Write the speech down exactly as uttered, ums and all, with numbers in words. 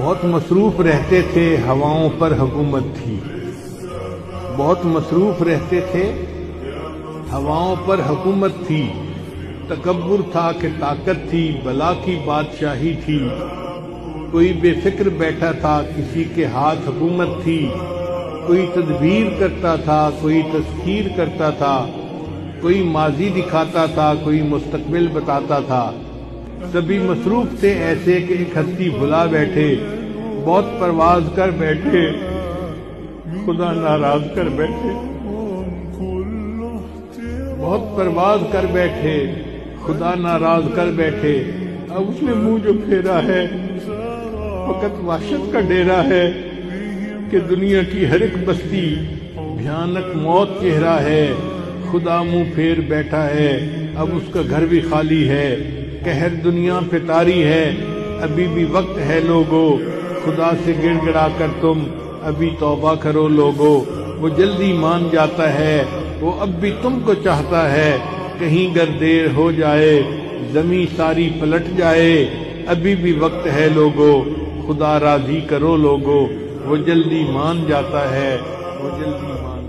بہت مصروف رہتے تھے ہواؤں پر حکومت تھی، بہت مصروف رہتے تھے ہواؤں پر حکومت تھی، تکبر تھا کہ طاقت تھی، بلا کی بادشاہی تھی، کوئی بے فکر بیٹھا تھا کسی کے ہاتھ حکومت تھی، کوئی تدبیر کرتا تھا کوئی تسخیر کرتا تھا، کوئی ماضی دکھاتا تھا کوئی مستقبل بتاتا تھا، سبھی مصروف تھے ایسے کہ ایک ہستی بھلا بیٹھے، بہت پرواز کر بیٹھے خدا ناراض کر بیٹھے، بہت پرواز کر بیٹھے خدا ناراض کر بیٹھے، اب اس نے منہ جو پھیرا ہے فقط وحشت کا ڈیرا ہے کہ دنیا کی ہر ایک بستی بھیانک موت چہرہ ہے، خدا منہ پھیر بیٹھا ہے اب اس کا گھر بھی خالی ہے، قہر دنیا پہ طاری ہے ابھی بھی وقت ہے لوگو، خدا سے گڑ گڑا کر تم ابھی توبہ کرو لوگو، وہ جلدی مان جاتا ہے وہ اب بھی تم کو چاہتا ہے، کہیں گر دیر ہو جائے زمیں ساری پلٹ جائے ابھی بھی وقت ہے لوگو، خدا راضی کرو لوگو، وہ جلدی مان جاتا ہے وہ جلدی مان